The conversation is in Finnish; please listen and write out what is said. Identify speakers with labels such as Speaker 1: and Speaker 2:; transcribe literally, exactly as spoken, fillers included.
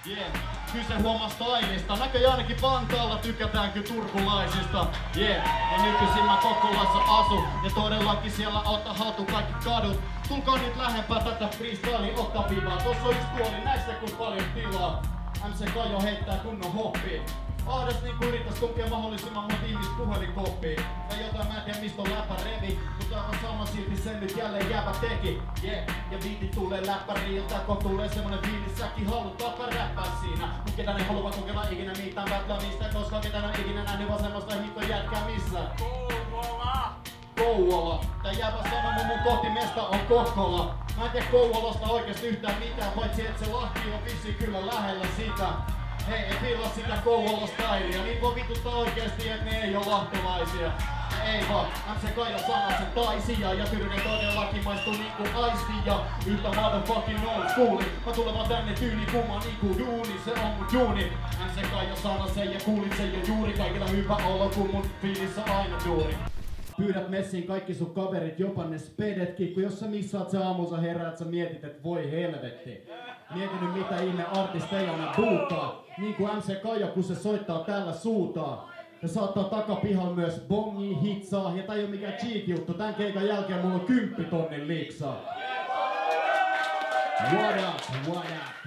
Speaker 1: Yeah. Kyse huomaa stylista. Näköjään ainakin Vantaalla tykätäänkö turkulaisista. Yeah. Ja nykyisin mä Kokkolassa asun. Ja todellakin siellä ottaa haltuun kaikki kadut. Tulkaa nyt lähempää tätä freestylea, ottaa vivaa. Tossa on yksi tuoli, näistä kun paljon tilaa. M C Kajo heittää kunnon hoppiin. Ahdas niinku yrittäis tunkea mahdollisimman monta ihmistä puhelinkoppiin. Tai jotain mä en tiedä mistä on läppä revi. Mutta aivan sama silti sen nyt jälleen jääpä teki. Yeah. Ja viitit tulee läppäriltä, kun tulee semmonen fiilis säkin haluut alkaa räppää siinä. Mut ketään ei halua kokeilla ikinä mitään battlemista, koska ketään on ikinä nähnyt vaan semmoista hittoa jätkää missään. Kouvola! Kouvola. Tää jääpä sanoo mun kotimesta on Kokkola. Mä en tiedä Kouvolasta oikeesti yhtään mitään, paitsi et se Lahti on vissiin kyllä lähellä sitä. Hei, ei fiilaa sitä Kouvola-stylia, niin voi vituttaa oikeesti, et ne ei oo lahtelaisia. Ei vaan, M C Kajo sanoo sen taisia, ja Tyrne todellakin maistuu niinku aistia. Yhtä motherfucking old schooli, mä tulen vaan tänne tyyli kumma niinku duuni, se on mun duuni. M C Kajo sanoo sen ja kuulit sen jo juuri, kaikilla hyvä olo, kun mun fiilissä aina duuri. Pyydät messiin kaikki sun kaverit, jopa ne spedetkin, kun jos sä missaat se aamuun sä heräät, sä mietit, et voi helvetti. Mieti nyt mitä ihme artisteja ne buukaa, niin kuin M C Kajo, kun se soittaa täällä suutaa. Ja saattaa takapihalla myös bongi, hitsaa, ja tää ei oo mikään cheek juttu, tän keikan jälkeen mulla on kymppitonnin liksaa. What up, what up?